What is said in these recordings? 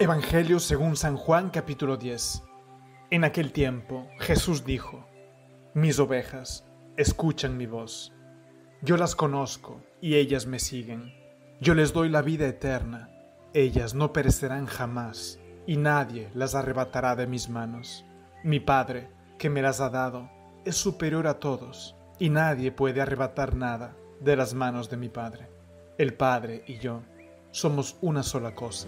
Evangelio según San Juan capítulo 10. En aquel tiempo Jesús dijo: Mis ovejas escuchan mi voz. Yo las conozco y ellas me siguen. Yo les doy la vida eterna. Ellas no perecerán jamás y nadie las arrebatará de mis manos. Mi Padre, que me las ha dado, es superior a todos y nadie puede arrebatar nada de las manos de mi Padre. El Padre y yo somos una sola cosa.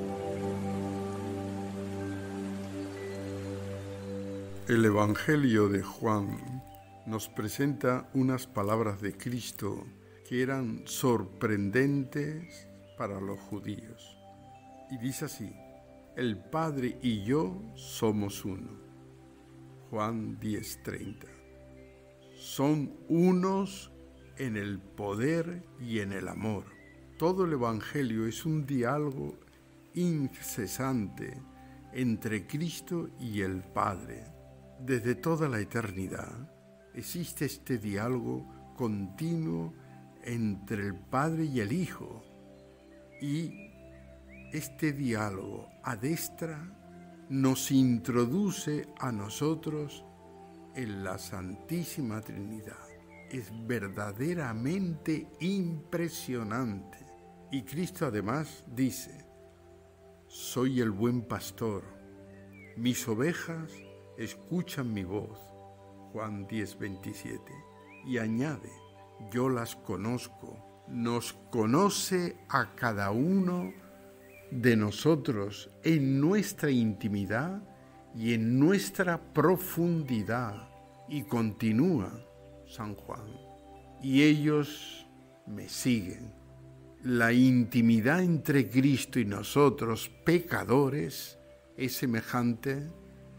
El Evangelio de Juan nos presenta unas palabras de Cristo que eran sorprendentes para los judíos. Y dice así: el Padre y yo somos uno. Juan 10:30. Son unos en el poder y en el amor. Todo el Evangelio es un diálogo incesante entre Cristo y el Padre. Desde toda la eternidad existe este diálogo continuo entre el Padre y el Hijo. Y este diálogo adestra nos introduce a nosotros en la Santísima Trinidad. Es verdaderamente impresionante. Y Cristo además dice: soy el buen pastor, mis ovejas escuchan mi voz. Juan 10:27. Y añade: yo las conozco. Nos conoce a cada uno de nosotros en nuestra intimidad y en nuestra profundidad. Y continúa San Juan: y ellos me siguen. La intimidad entre Cristo y nosotros, pecadores, es semejante,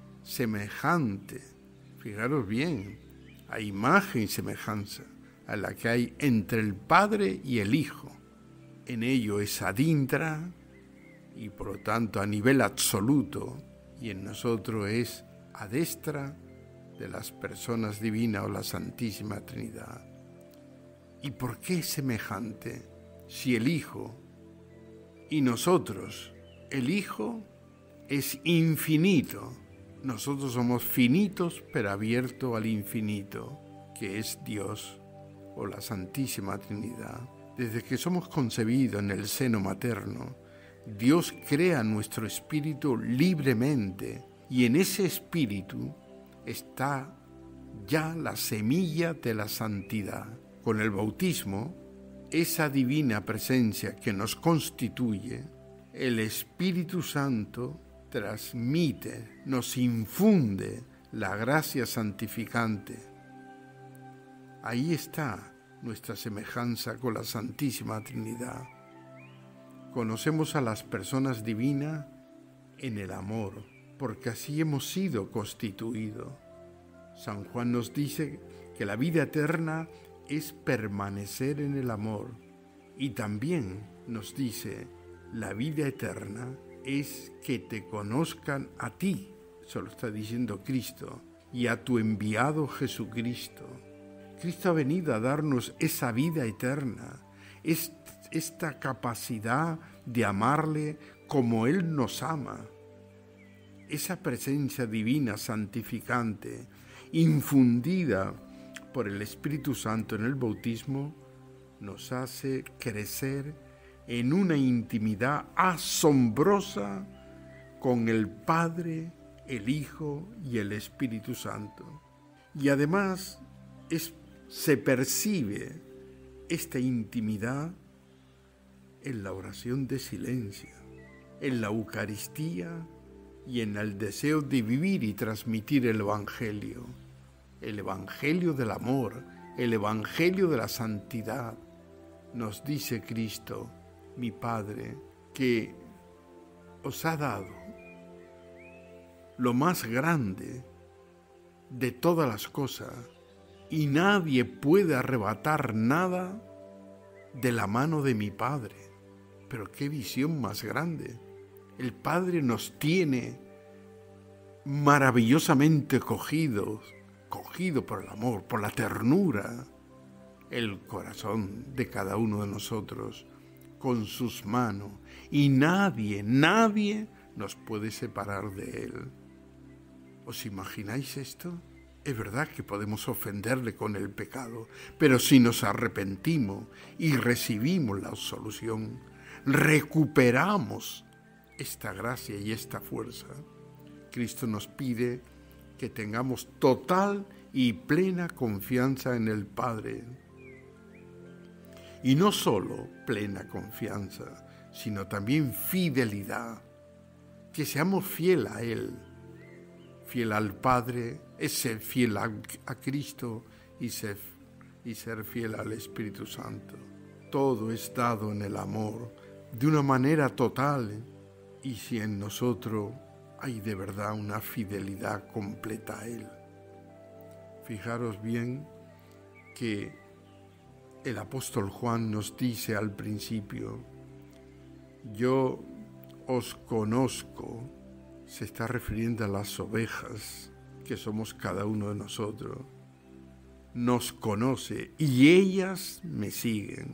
fijaros bien, a imagen y semejanza a la que hay entre el Padre y el Hijo. En ello es adintra y por lo tanto a nivel absoluto, y en nosotros es adestra de las personas divinas o la Santísima Trinidad. ¿Y por qué es semejante? Si el Hijo y nosotros, el Hijo es infinito, nosotros somos finitos pero abiertos al infinito, que es Dios o la Santísima Trinidad. Desde que somos concebidos en el seno materno, Dios crea nuestro espíritu libremente, y en ese espíritu está ya la semilla de la santidad. Con el bautismo, esa divina presencia que nos constituye, el Espíritu Santo transmite, nos infunde la gracia santificante. Ahí está nuestra semejanza con la Santísima Trinidad. Conocemos a las personas divinas en el amor, porque así hemos sido constituidos. San Juan nos dice que la vida eterna es permanecer en el amor, y también nos dice: la vida eterna es que te conozcan a ti, eso lo está diciendo Cristo, y a tu enviado Jesucristo. Cristo ha venido a darnos esa vida eterna, esta capacidad de amarle como Él nos ama. Esa presencia divina santificante, infundida por el Espíritu Santo en el bautismo, nos hace crecer en una intimidad asombrosa con el Padre, el Hijo y el Espíritu Santo. Y además se percibe esta intimidad en la oración de silencio, en la Eucaristía y en el deseo de vivir y transmitir el Evangelio del amor, el Evangelio de la santidad. Nos dice Cristo: mi Padre, que os ha dado lo más grande de todas las cosas, y nadie puede arrebatar nada de la mano de mi Padre. Pero qué visión más grande. El Padre nos tiene maravillosamente cogido por el amor, por la ternura, el corazón de cada uno de nosotros con sus manos, y nadie nos puede separar de Él. ¿Os imagináis esto? Es verdad que podemos ofenderle con el pecado, pero si nos arrepentimos y recibimos la absolución, recuperamos esta gracia y esta fuerza. Cristo nos pide que tengamos total y plena confianza en el Padre. Y no solo plena confianza, sino también fidelidad, que seamos fieles a Él. Fiel al Padre es ser fiel a Cristo y ser fiel al Espíritu Santo. Todo es dado en el amor, de una manera total, y si en nosotros hay de verdad una fidelidad completa a Él. Fijaros bien que el apóstol Juan nos dice al principio, yo os conozco. Se está refiriendo a las ovejas que somos cada uno de nosotros. Nos conoce y ellas me siguen.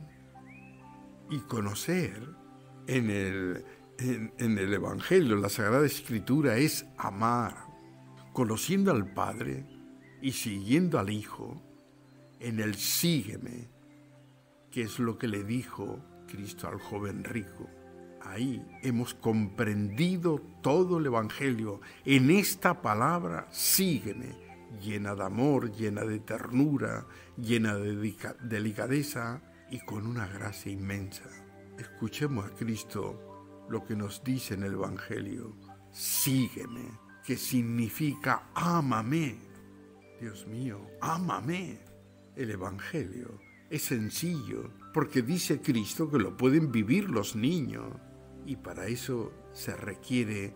Y conocer en el Evangelio, la Sagrada Escritura, es amar. Conociendo al Padre y siguiendo al Hijo, en el sígueme, que es lo que le dijo Cristo al joven rico. Ahí hemos comprendido todo el Evangelio. En esta palabra, sígueme, llena de amor, llena de ternura, llena de delicadeza y con una gracia inmensa. Escuchemos a Cristo lo que nos dice en el Evangelio. Sígueme, que significa ámame. Dios mío, ámame. El Evangelio es sencillo, porque dice Cristo que lo pueden vivir los niños. Y para eso se requiere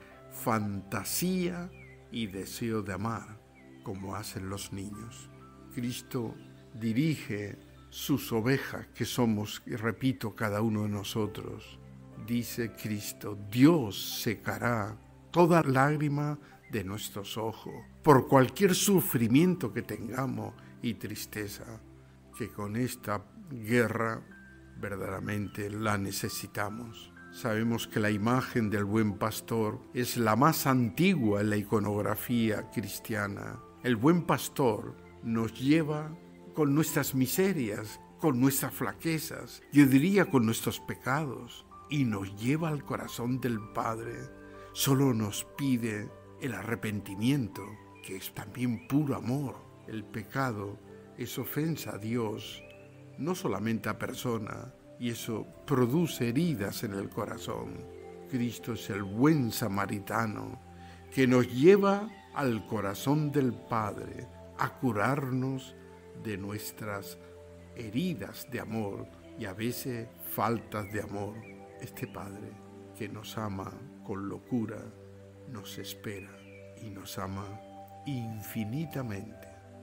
fantasía y deseo de amar, como hacen los niños. Cristo dirige sus ovejas, que somos, y repito, cada uno de nosotros. Dice Cristo, Dios secará toda lágrima de nuestros ojos, por cualquier sufrimiento que tengamos y tristeza, que con esta guerra verdaderamente la necesitamos. Sabemos que la imagen del buen pastor es la más antigua en la iconografía cristiana. El buen pastor nos lleva con nuestras miserias, con nuestras flaquezas, yo diría con nuestros pecados, y nos lleva al corazón del Padre. Solo nos pide el arrepentimiento, que es también puro amor. El pecado es ofensa a Dios, no solamente a persona, y eso produce heridas en el corazón. Cristo es el buen samaritano que nos lleva al corazón del Padre a curarnos de nuestras heridas de amor y a veces faltas de amor. Este Padre que nos ama con locura, nos espera y nos ama infinitamente.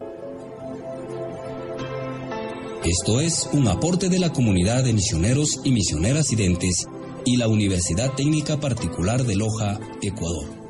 Esto es un aporte de la Comunidad de Misioneros y Misioneras Identes y la Universidad Técnica Particular de Loja, Ecuador.